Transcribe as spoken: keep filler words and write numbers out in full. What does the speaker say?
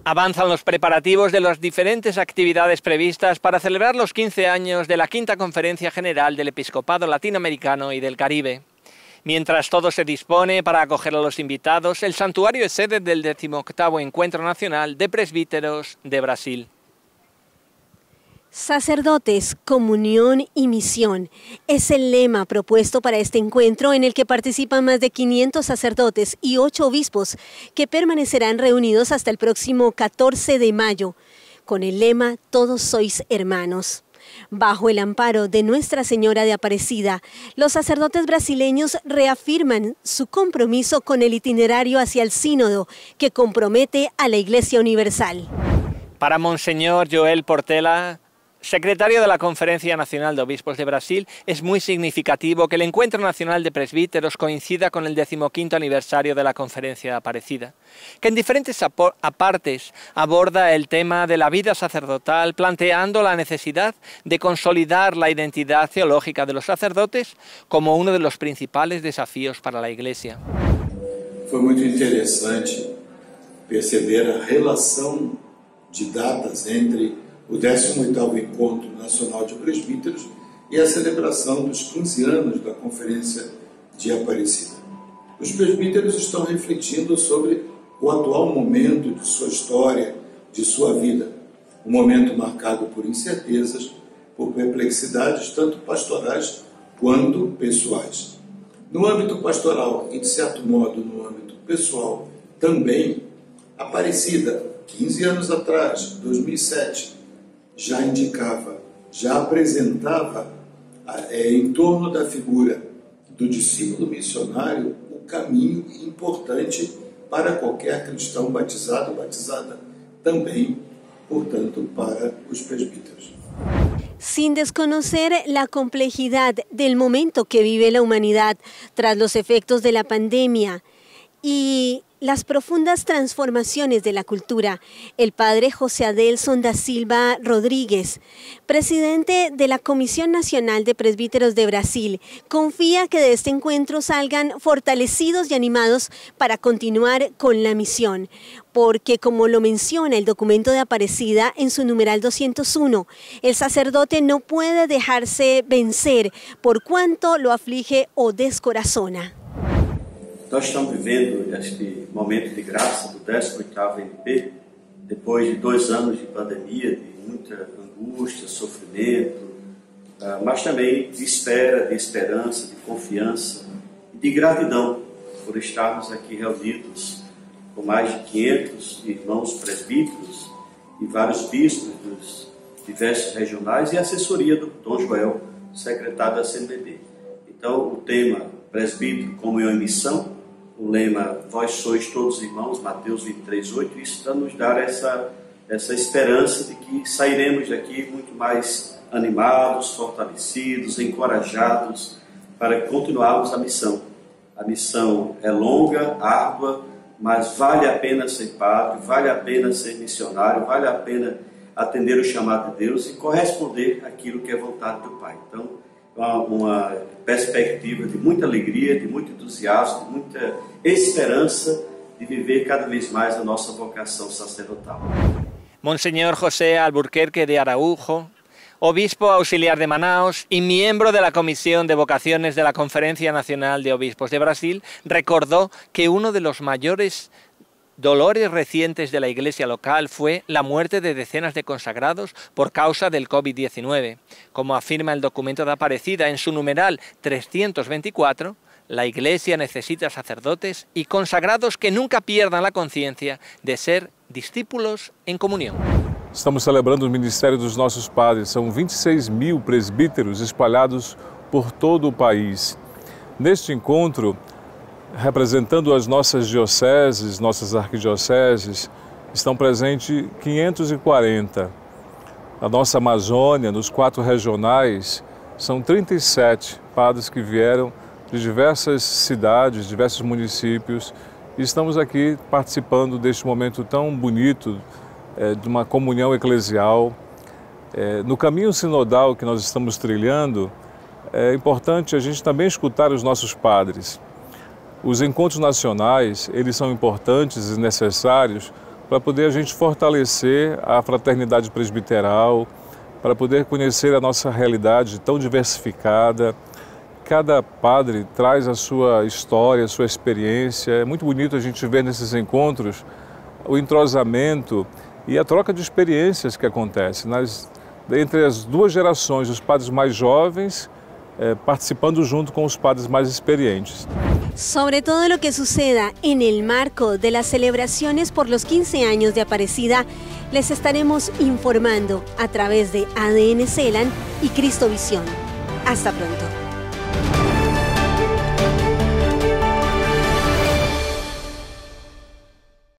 Avanzan los preparativos de las diferentes actividades previstas para celebrar los quince años de la quinta Conferencia General del Episcopado Latinoamericano y del Caribe. Mientras todo se dispone para acoger a los invitados, el santuario es sede del decimoctavo Encuentro Nacional de Presbíteros de Brasil. Sacerdotes, comunión y misión es el lema propuesto para este encuentro en el que participan más de quinientos sacerdotes y ocho obispos que permanecerán reunidos hasta el próximo catorce de mayo con el lema Todos sois hermanos. Bajo el amparo de Nuestra Señora de Aparecida, los sacerdotes brasileños reafirman su compromiso con el itinerario hacia el sínodo que compromete a la Iglesia Universal. Para Monseñor Joel Portela, secretario de la Conferencia Nacional de Obispos de Brasil, es muy significativo que el Encuentro Nacional de Presbíteros coincida con el decimoquinto aniversario de la Conferencia de Aparecida, que en diferentes apartes aborda el tema de la vida sacerdotal, planteando la necesidad de consolidar la identidad teológica de los sacerdotes como uno de los principales desafíos para la Iglesia. Foi muito interessante perceber a relação de datas entre o décimo oitavo Encontro Nacional de Presbíteros e a celebração dos quinze anos da Conferência de Aparecida. Os presbíteros estão refletindo sobre o atual momento de sua história, de sua vida, um momento marcado por incertezas, por perplexidades tanto pastorais quanto pessoais. No âmbito pastoral e, de certo modo, no âmbito pessoal também, Aparecida, quinze anos atrás, dois mil e sete, já indicava, já apresentava é, em torno da figura do discípulo missionário o caminho importante para qualquer cristão batizado, batizada também, portanto, para os presbíteros. Sin desconocer la complejidad del momento que vive la humanidad tras los efectos de la pandemia y las profundas transformaciones de la cultura, el padre José Adelson da Silva Rodríguez, presidente de la Comisión Nacional de Presbíteros de Brasil, confía que de este encuentro salgan fortalecidos y animados para continuar con la misión, porque como lo menciona el documento de Aparecida en su numeral doscientos uno, el sacerdote no puede dejarse vencer por cuanto lo aflige o descorazona. Nós estamos vivendo este momento de graça do décimo oitavo M P, depois de dois anos de pandemia, de muita angústia, sofrimento, mas também de espera, de esperança, de confiança e de gratidão por estarmos aqui reunidos com mais de quinhentos irmãos presbíteros e vários bispos dos diversos regionais e a assessoria do Dom Joel, secretário da C N B B. Então, o tema presbítero, comunhão e missão, o lema, vós sois todos irmãos, Mateus vinte e três, oito, isso para nos dar essa, essa esperança de que sairemos daqui muito mais animados, fortalecidos, encorajados para continuarmos a missão. A missão é longa, árdua, mas vale a pena ser padre, vale a pena ser missionário, vale a pena atender o chamado de Deus e corresponder àquilo que é vontade do Pai. Então, uma perspectiva de muita alegria, de muito entusiasmo, de muita esperança de viver cada vez mais a nossa vocação sacerdotal. Monseñor José Alburquerque de Araújo, obispo auxiliar de Manaos y miembro de la Comisión de Vocaciones de la Conferencia Nacional de Obispos de Brasil, recordó que uno de los mayores dolores recientes de la iglesia local fue la muerte de decenas de consagrados por causa del COVID diecinueve. Como afirma el documento de Aparecida en su numeral trescientos veinticuatro, la iglesia necesita sacerdotes y consagrados que nunca pierdan la conciencia de ser discípulos en comunión. Estamos celebrando o ministério dos nossos padres. São vinte e seis mil presbíteros espalhados por todo o país. Neste encontro, representando as nossas dioceses, nossas arquidioceses, estão presentes quinhentos e quarenta. A nossa Amazônia, nos quatro regionais, são trinta e sete padres que vieram de diversas cidades, diversos municípios, e estamos aqui participando deste momento tão bonito, é, de uma comunhão eclesial. É, no caminho sinodal que nós estamos trilhando, é importante a gente também escutar os nossos padres. Os encontros nacionais, eles são importantes e necessários para poder a gente fortalecer a fraternidade presbiteral, para poder conhecer a nossa realidade tão diversificada. Cada padre traz a sua história, a sua experiência. É muito bonito a gente ver nesses encontros o entrosamento e a troca de experiências que acontece nas, entre as duas gerações, os padres mais jovens eh, participando junto com os padres mais experientes. Sobre todo lo que suceda en el marco de las celebraciones por los quince años de Aparecida, les estaremos informando a través de A D N Celan y Cristovisión. Hasta pronto.